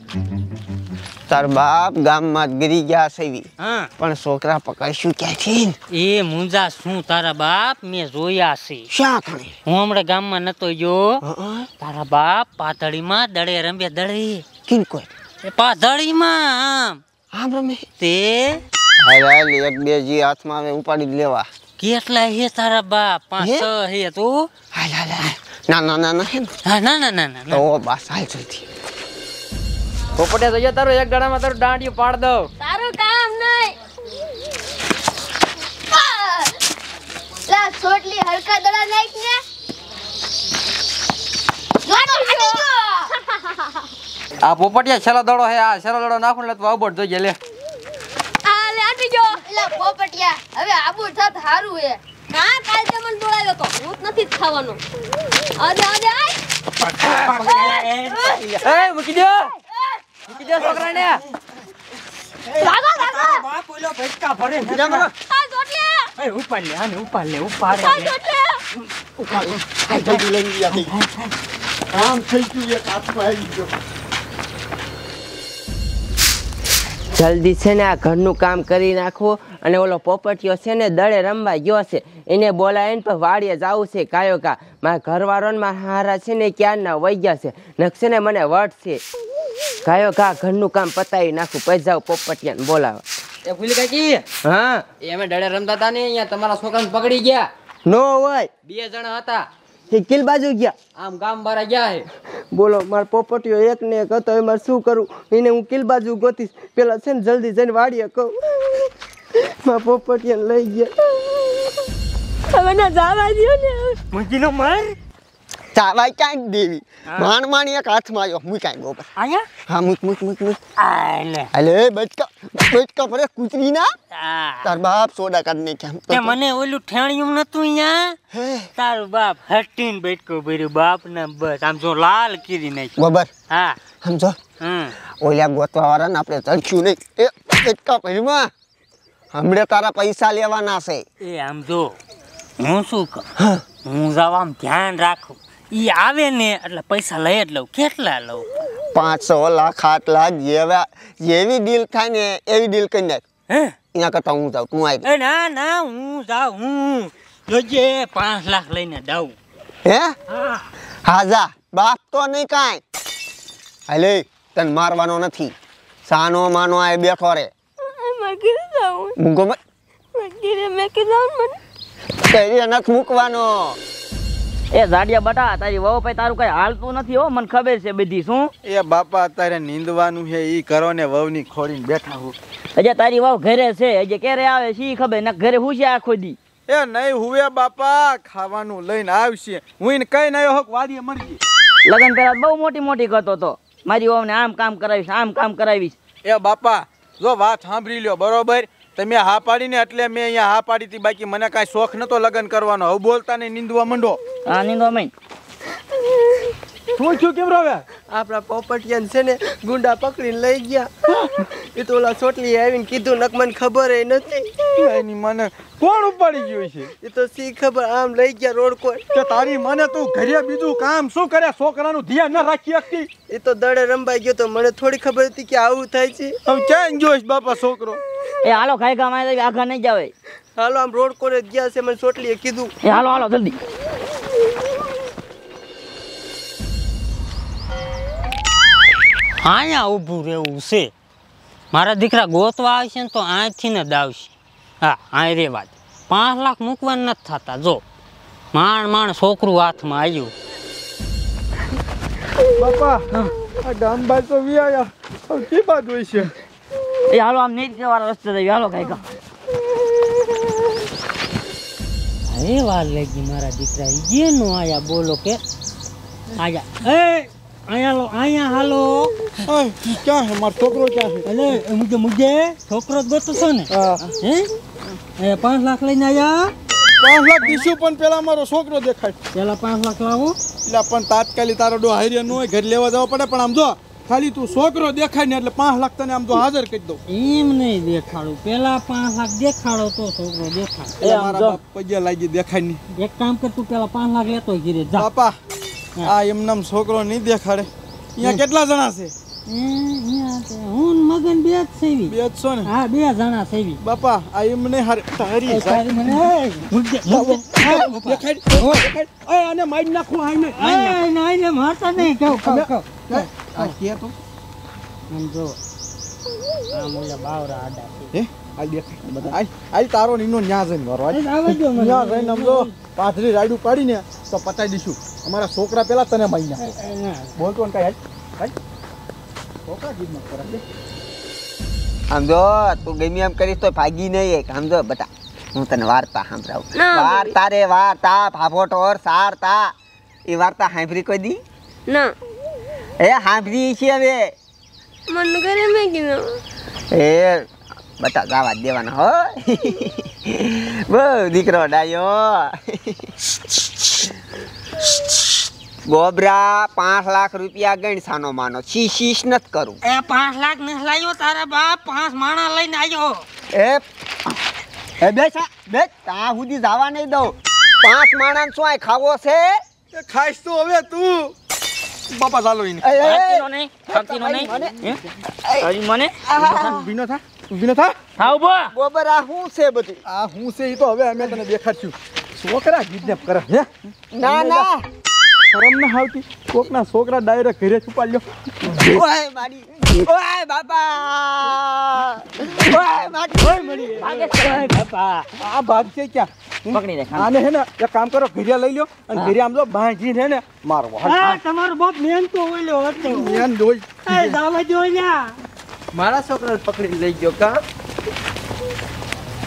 તાર બાપ ગામમાં ગરી ગયા છે હા પણ છોકરા પકડશું ક્યાંથી? એ મુંજા શું તારા બાપ મેં જોયા છે શા કરે? હું હમણાં ગામમાં નતો ગયો તારા બાપ પાતળીમાં દડે રમ્યા દડે કિન કોઈ એ પાતળીમાં આમ રમે તે હાલ એક બે જી હાથમાં આવે ઉપાડી લેવા. કેટલા હે તારા બાપ? 5 6 હે તો હાલ હાલ હાલ ના ના ના ના હે ને હા ના ના ના ના તો બસ હાલ જલ્દી. પોપટિયા તો તારો એક ગાડામાં તારું દાંડિયું પાડ દઉં. તારું કામ નહીં. લા છોટલી હલકા દડા નાખ ને. આ પોપટિયા છેલ્લો દડો હે. આ છેલ્લો દડો નાખું એટલે તું આવબટ જોઈ લે. આ લે આટી જો. એલા પોપટિયા હવે આબુ થાત હારું હે. કા કાલ તે મન બોલાવ્યો તો હું નથી ખાવાનો. આદે આદે આય. એ મૂકી દે. મૂકી દે છોકરાને. લાગો લાગો. બાપ ઓલો ભટકા ભરે આ છોટલી. એ ઉપાડ લે આને ઉપાડ લે ઉપાડ આ છોટલી. કામ થઈ ગયું એક હાથમાં આવી ગયો. જલ્દી છે ને આ ઘરનું કામ કરી નાખો અને ઓલો પોપટિયો છે ને દડે રમવા ગયો છે એને બોલાવીને પણ વાડીએ જવું છે કાયો કા. મારા ઘરવાળો ને મારા હારા છે ને ક્યારના વહી ગયા છે નકશે ને મને વટ છે કાયો કા ઘરનું કામ પતાવી નાખું પછી જાવ પોપટિયાને બોલાવા. એ ભૂલી કાકી હા એ અમે દડે રમતા હતા ને અહીંયા તમારા છોકરાને પકડી ગયા. નો હોય 2 જણા હતા તે કિલ બાજુ ગયા. આમ ગામ બારા ગયા હે. બોલો મારો પોપટિયો એક ને એક હતો એમાં શું કરું એને હું કિલ બાજુ ગોતીશ પેલા છે ને જલ્દી જઈને વાડીએ કહું મારા પોપટિયાને લઈ ગયા. હવે ના જાવા દયો ને. મુંજીનો માર ચાવાય ક્યાંક દેવી માણ માણ એક હાથમાં આવ્યો હું કાંઈ ગોબર આયા હા મૂક મૂક મૂક મૂક આ લે અલે બચકા ભરે કૂતરી ના આ તાર બાપ સોડા કાઢને કેમ તે મને ઓલું ઠેણિયું નતું અહીંયા હે તારું બાપ હટીને બેઠકો ભર્યું બાપ ને બસ આમ જો લાલ કરી નાખ્યું ગોબર હા સમજો ઓલા ગોતવા વાળા ને આપણે તડખ્યું નહીં એ બચકા ભરમાં હમણે તારા પૈસા લેવાના છે એ આમ જો હું શું કહું હું જાવ આમ ધ્યાન રાખું ઈ આવે ને એટલે પૈસા લઈ જ લઉં કેટલા લઉં 500 લાખ 8 લાખ જેવી ડીલ થાય ને એવી ડીલ કરી નાખ હે એના કરતા હું જાઉં તું આવી એ ના ના હું જાઉં હું જોજે 5 લાખ લઈને જાઉં હે હા હા જા બાપ તો નહીં કાંઈ હાલે તને મારવાનો નથી સાનો માનો આ બેઠો રે મેં કીધું જાઉં. મૂકો મત મેં કીધું મને. કઈ નથી મૂકવાનો એ જાડિયા બટા તારી વહુ ભાઈ તારું કઈ હાલતું નથી હો મને ખબર છે બધી. શું એ બાપા અત્યારે નીંદવાનું છે ઈ કરો ને વહુની ખોડીને બેઠા હું. હજે તારી વહુ ઘરે છે હજે ક્યારે આવે છે ઈ ખબર ને ઘરે હું છે આખો દી. એ નહીં હુવે બાપા ખાવાનું લઈને આવશે હું એને કઈ નયો હક વાડીએ મરી ગઈ. લગન પેલા બહુ મોટી મોટી કરતો તો મારી વહુને આમ કામ કરાવીશ આમ કામ કરાવીશ. એ બાપા જો વાત સાંભળી લ્યો બરોબર તમે હા પાડીને એટલે મેં અહીંયા હા પાડી હતી બાકી મને કાંઈ શોખ નતો લગ્ન કરવાનો. હવે બોલતા ને નીંદવા માંડો. હા નીંદો મઈ શું છું કેમ રવે આપણા પોપટિયાને છે ને ગુંડા પકડીને લઈ ગયા એ તો ઓલા ચોટલી આવીને કીધું નક મને ખબર નથી એની મને કોણ ઉપાડી ગયું છે એ તો સી ખબર આમ લઈ ગયા રોડ કોઈ કે તારી મને તું ઘરે બીજું કામ શું કરે છોકરાનું ધ્યાન ન રાખી શકતી. એ તો દડે રંબાઈ ગયો તો મને થોડી ખબર હતી કે આવું થાય છે. હવે ક્યાં જોઈશ બાપા છોકરો. એ હાલો ખાઈ ખા મારે આગા નહીં જાવે. હાલો આમ રોડ કોરે ગયા છે મને ચોટલીએ કીધું. એ હાલો હાલો જલ્દી. અહીંયા ઊભું રહેવું છે મારા દીકરા ગોતવા આવશે ને તો અહીંથી ને દાવશે. હા અહીં રેવા દે 5 લાખ મૂકવાના નથી થતા જો માણ માણ છોકરું હાથમાં આવ્યું. બાપા આ ડામબાઈ તો વિયાયા હવે કી બાદ હોય છે. એ હાલો આમ નીચે વાળા રસ્તે જઈએ હાલો ખાઈ ખા. અરે વાર લાગી મારા દીકરા એ નો આયા બોલો કે આયા એ અહીંયા હાલો ક્યાં છે મારો છોકરો ક્યાં છે. અલે મુજે છોકરો જ ગોતો છો ને હે એ 5 લાખ લઈને આયા 5 લાખ દીશું પણ પેલા મારો છોકરો દેખાય. પેલા 5 લાખ લાવો એટલે પણ તાત્કાલિક તારો ડો હાઈરે ન હોય ઘર લેવા જવા પડે પણ આમ જો ખાલી તું છોકરો દેખાય ને એટલે 5 લાખ તને આમ તો હાજર કરી દઉં. એમ નહીં દેખાડું પેલા 5 લાખ દેખાડો તો છોકરો દેખાડ. એ મારા બાપ પગે લાગી દેખાય નહીં. એક કામ કર તું પેલા 5 લાખ લેતો ઘીરે જા. બાપા આ એમનામ છોકરો નહીં દેખાડે. અહીંયા કેટલા જણા છે હું ને મગન બે જ સેવી. બે જ છો ને હા 2 જણા સેવી. બાપા આ એમને હારે તારી તારી મને દેખાડ આને મારી નાખો આને આઈને મારતા નહીં કહું આ કે તો આમ જો આ મોલા બાવરા આડા છે. હે આ દેખાડ બધા આ તારો નીનો ન્યા જઈને મારો આવવા દો મને. ન્યા જઈને આમ જો પાથરી રાયડું પાડીને તો પતાઈ દઈશું અમારા છોકરા પેલા તને મારી નાખો બોલતો ને કાઈ હાલ છોકરા જીદ ન કરે આમ જો તું ગમે એમ કરીશ તો ભાગી નહીં એક. આમ જો બટા હું તને વાર્તા સંભળાવું. ના, વાર્તા રે વાર્તા ફાફોટોર સારતા એ વાર્તા સાંભળી કોઈ દી? ના એ સાંભળી છે હવે. મન કરે મેં કીધું એ બટા જવા જ દેવાના હો. બહુ દીકરો ડાયો. ગોબરા 5 લાખ રૂપિયા ગણ સાનો માનો શીશ નથી કરું. એ 5 લાખ ન લાયો તારા બાપ 5 માણા લઈને આવ્યો. એ બેસ ત્યાં સુધી જવા નહીં દઉં. 5 માણસ શું આ ખાવો છે? એ ખાઈશ તો હવે તું બાપા ચાલો ઈને ખાતીનો નહીં ખાતીનો નહીં હે? તારી મને વિનો થા હા ઉભો ગોબરા શું છે બધું? આ હું છે ઈ તો હવે અમે તને દેખાડશું છોકરા કિડનેપ કરે હે ના શરમ ન આવતી કોકના છોકરા ડાયરેક્ટ ઘરે છુપાડ લ્યો ઓય મારી ઓય બાપા ઓય મારી બાપા આ ભાગ છે ક્યાં પકડી લે આને હે ને એક કામ કરો ઘરે લઈ લ્યો અને ઘરે આમ જો બાંધી હે ને મારવો હા તમારો બાપ મેન તો ઓલ્યો હતો. મેન દોઈ એ દાવા જો લ્યા. મારા છોકરાને પકડી લઈ ગયો કા